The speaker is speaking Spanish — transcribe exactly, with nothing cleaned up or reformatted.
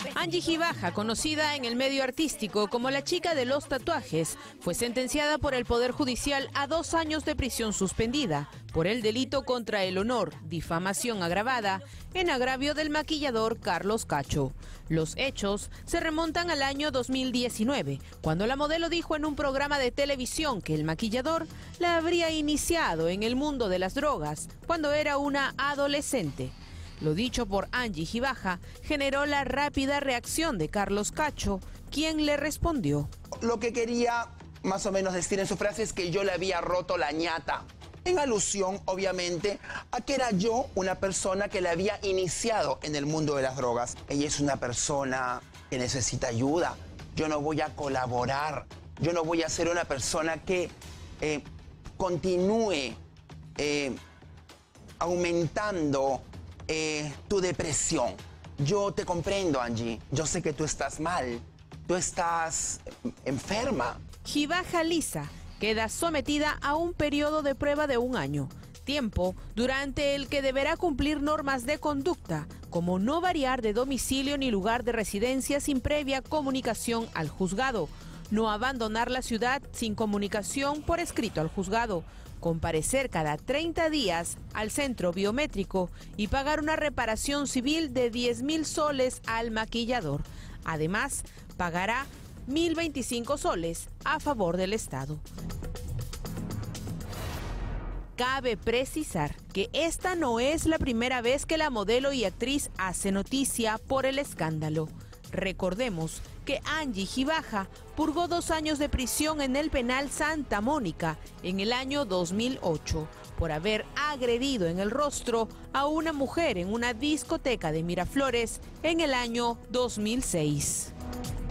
Angie Gibaja, conocida en el medio artístico como la chica de los tatuajes, fue sentenciada por el Poder Judicial a dos años de prisión suspendida por el delito contra el honor, difamación agravada, en agravio del maquillador Carlos Cacho. Los hechos se remontan al año dos mil diecinueve, cuando la modelo dijo en un programa de televisión que el maquillador la habría iniciado en el mundo de las drogas cuando era una adolescente. Lo dicho por Angie Gibaja generó la rápida reacción de Carlos Cacho, quien le respondió. Lo que quería más o menos decir en su frase es que yo le había roto la ñata, en alusión obviamente a que era yo una persona que le había iniciado en el mundo de las drogas. Ella es una persona que necesita ayuda, yo no voy a colaborar, yo no voy a ser una persona que eh, continúe eh, aumentando Eh, tu depresión. Yo te comprendo, Angie. Yo sé que tú estás mal. Tú estás enferma. Gibaja Lisa queda sometida a un periodo de prueba de un año, tiempo durante el que deberá cumplir normas de conducta, como no variar de domicilio ni lugar de residencia sin previa comunicación al juzgado, no abandonar la ciudad sin comunicación por escrito al juzgado, comparecer cada treinta días al centro biométrico y pagar una reparación civil de diez mil soles al maquillador. Además, pagará mil veinticinco soles a favor del Estado. Cabe precisar que esta no es la primera vez que la modelo y actriz hace noticia por el escándalo. Recordemos que Angie Gibaja purgó dos años de prisión en el penal Santa Mónica en el año dos mil ocho por haber agredido en el rostro a una mujer en una discoteca de Miraflores en el año dos mil seis.